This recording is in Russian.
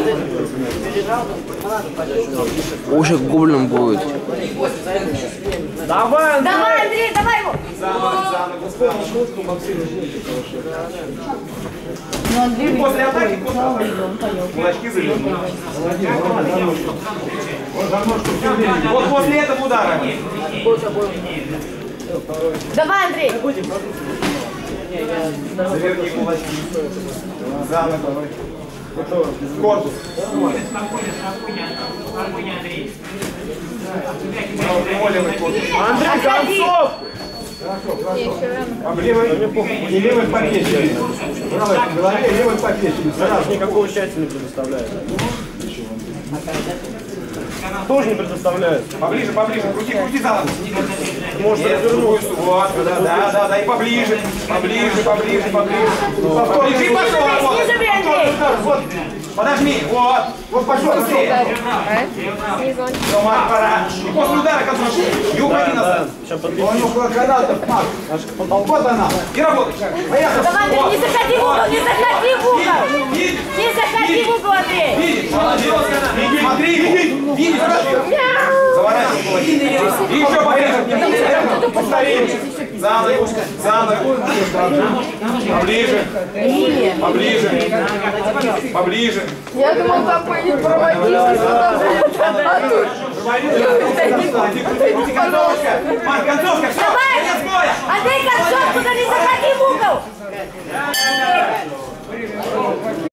Уши гоблин будет. Давай, Андрей! Давай, Андрей, давай его! После атаки кулачки залезут. Вот после этого удара. Давай, Андрей! Заверни кулачки. За ногу. Корпус. Спокойно, Андрей. Андрей, концовку! И левый попечный. Правой в голове, левый попечный. Сразу никакого счастья не предоставляет. Тоже не предоставляет. Поближе, поближе. Крути за ногу. Может развернуться. Вот, да, и поближе. Поближе. Поближе и пошел. Вот. Подожми, вот пошел, быстрее. Пора. И после удара концовку. И уходи назад. Он около гранатов. Вот она. И работай. Давай, Андрей, не заходи в угол, не заходи в угол! Не заходи в угол, Андрей! Видишь, смотри, видишь, заворачивай кулаки. И еще поближе. Повтори. За ногу. Поближе. Я думал, там будет проводить. Концовка, все. Андрей, концовку, не заходи в угол!